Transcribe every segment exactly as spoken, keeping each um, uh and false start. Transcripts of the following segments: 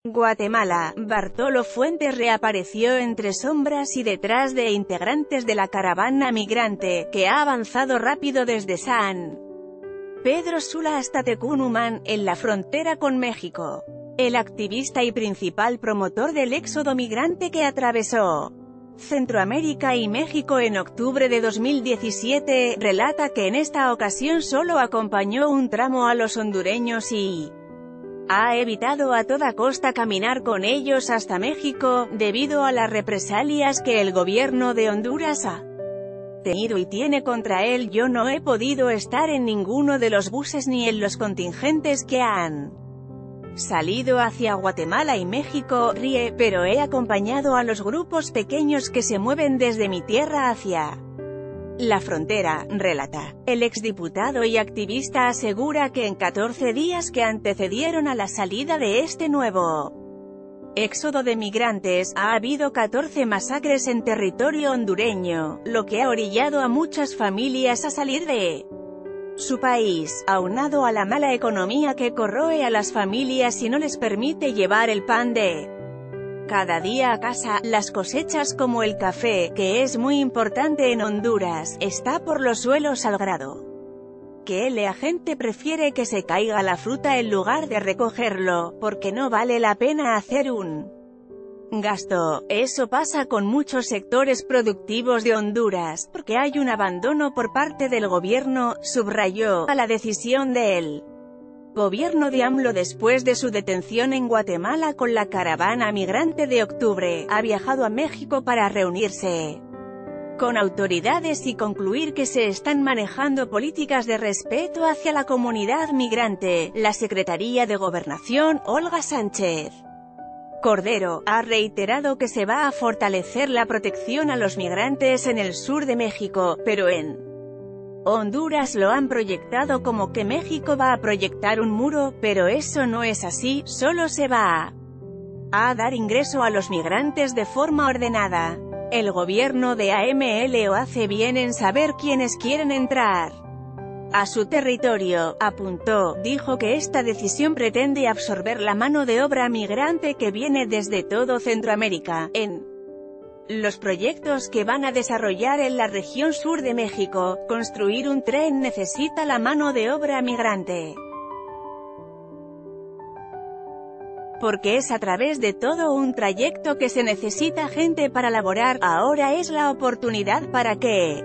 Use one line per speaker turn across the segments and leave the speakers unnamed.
Guatemala. Bartolo Fuentes reapareció entre sombras y detrás de integrantes de la caravana migrante, que ha avanzado rápido desde San Pedro Sula hasta Tecunumán, en la frontera con México. El activista y principal promotor del éxodo migrante que atravesó Centroamérica y México en octubre de dos mil diecisiete, relata que en esta ocasión solo acompañó un tramo a los hondureños y ha evitado a toda costa caminar con ellos hasta México, debido a las represalias que el gobierno de Honduras ha tenido y tiene contra él. Yo no he podido estar en ninguno de los buses ni en los contingentes que han salido hacia Guatemala y México, ríe, pero he acompañado a los grupos pequeños que se mueven desde mi tierra hacia la frontera, relata. El exdiputado y activista asegura que en catorce días que antecedieron a la salida de este nuevo éxodo de migrantes, ha habido catorce masacres en territorio hondureño, lo que ha orillado a muchas familias a salir de su país, aunado a la mala economía que corroe a las familias y no les permite llevar el pan de cada día a casa. Las cosechas como el café, que es muy importante en Honduras, está por los suelos al grado que la gente prefiere que se caiga la fruta en lugar de recogerlo, porque no vale la pena hacer un gasto. Eso pasa con muchos sectores productivos de Honduras, porque hay un abandono por parte del gobierno, subrayó, a la decisión del gobierno de AMLO después de su detención en Guatemala con la caravana migrante de octubre. Ha viajado a México para reunirse con autoridades y concluir que se están manejando políticas de respeto hacia la comunidad migrante. La Secretaría de Gobernación, Olga Sánchez Cordero, ha reiterado que se va a fortalecer la protección a los migrantes en el sur de México, pero en Honduras lo han proyectado como que México va a proyectar un muro, pero eso no es así, solo se va a, a dar ingreso a los migrantes de forma ordenada. El gobierno de AMLO hace bien en saber quiénes quieren entrar a su territorio, apuntó. Dijo que esta decisión pretende absorber la mano de obra migrante que viene desde todo Centroamérica, en los proyectos que van a desarrollar en la región sur de México. Construir un tren necesita la mano de obra migrante, porque es a través de todo un trayecto que se necesita gente para laborar. Ahora es la oportunidad para que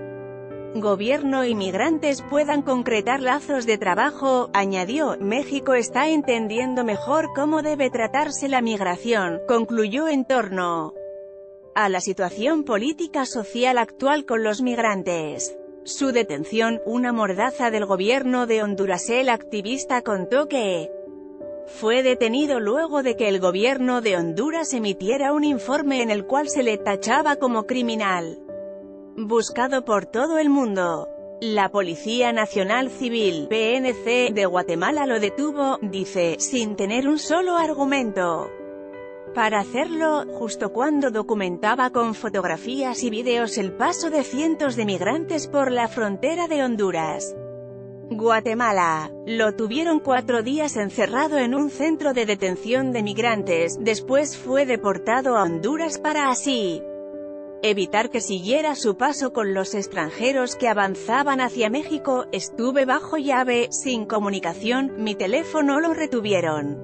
gobierno y migrantes puedan concretar lazos de trabajo, añadió. México está entendiendo mejor cómo debe tratarse la migración, concluyó, en torno a la situación política social actual con los migrantes. Su detención, una mordaza del gobierno de Honduras. El activista contó que fue detenido luego de que el gobierno de Honduras emitiera un informe en el cual se le tachaba como criminal buscado por todo el mundo. La Policía Nacional Civil, P N C, de Guatemala lo detuvo, dice, sin tener un solo argumento para hacerlo, justo cuando documentaba con fotografías y videos el paso de cientos de migrantes por la frontera de Honduras. Guatemala. Lo tuvieron cuatro días encerrado en un centro de detención de migrantes, después fue deportado a Honduras para así evitar que siguiera su paso con los extranjeros que avanzaban hacia México. Estuve bajo llave, sin comunicación, mi teléfono lo retuvieron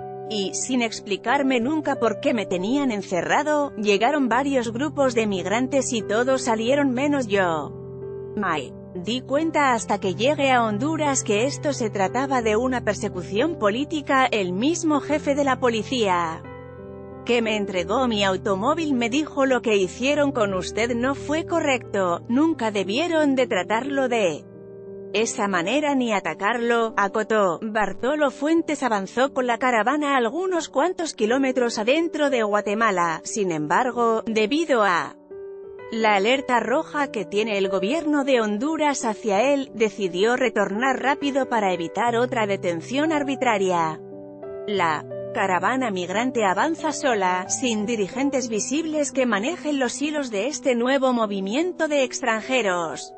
y, sin explicarme nunca por qué me tenían encerrado, llegaron varios grupos de migrantes y todos salieron menos yo. Me di cuenta hasta que llegué a Honduras que esto se trataba de una persecución política. El mismo jefe de la policía que me entregó mi automóvil me dijo: lo que hicieron con usted no fue correcto, nunca debieron de tratarlo de esa manera ni atacarlo, acotó. Bartolo Fuentes avanzó con la caravana algunos cuantos kilómetros adentro de Guatemala. Sin embargo, debido a la alerta roja que tiene el gobierno de Honduras hacia él, decidió retornar rápido para evitar otra detención arbitraria. La caravana migrante avanza sola, sin dirigentes visibles que manejen los hilos de este nuevo movimiento de extranjeros.